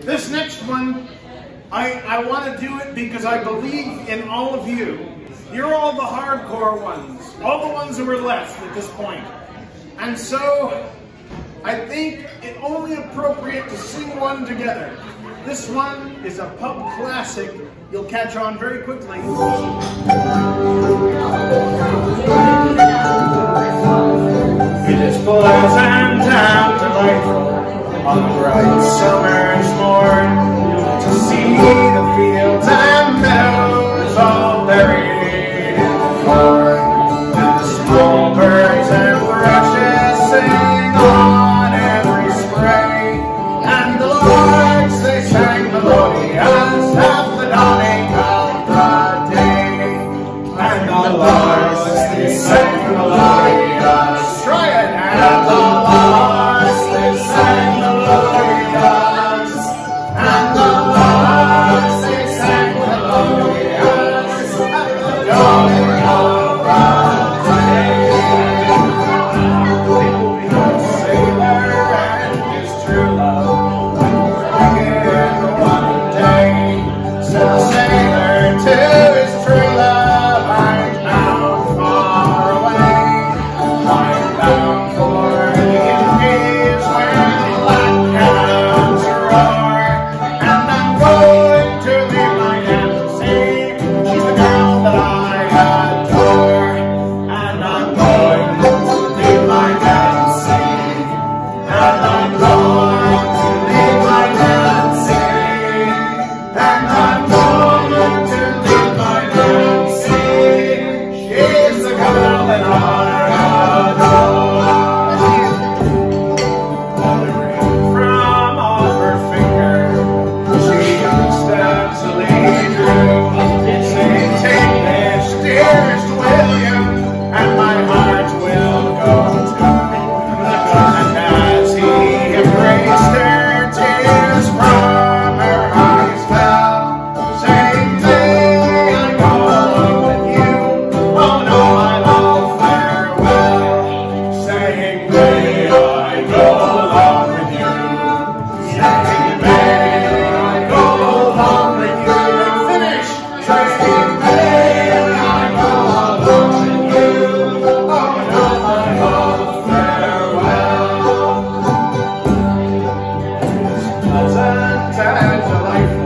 This next one, I want to do it because I believe in all of you. You're all the hardcore ones, all the ones who are left at this point. And so, I think it only appropriate to sing one together. This one is a pub classic. You'll catch on very quickly. It is pleasant and delightful on a bright summer's morn to see the fields and meadows all buried in corn, and the small birds and thrushes sing on every spray, and the larks they sang melodious at the dawning of the day, and the larks they sang melodious. Try it, and the larks they sang melodious, and the larks they sang melodious at the dawning of the day. The sailor and his true love again one day. So the sailor to his true love, I'm bound far away. I'm bound for the Indies where the black cannons roar, and I'm going to leave my Nancy. She's the girl that I adore, and I'm going to leave my Nancy, and I'm going to leave my Nancy, and I'm going to leave my Nancy. She's the girl that I adore. From off her finger, she steadily drew. It's a take this, dearest William, and my heart will go too. And as he embraced her, tears from her eyes fell, saying, "May I go along with you? Oh no, my love, farewell." Saying, "May I go along with you?" Saying, "May I go along with you?" And finish. Saying, "May I go along with you? Oh no, my love, farewell." Pleasant and delightful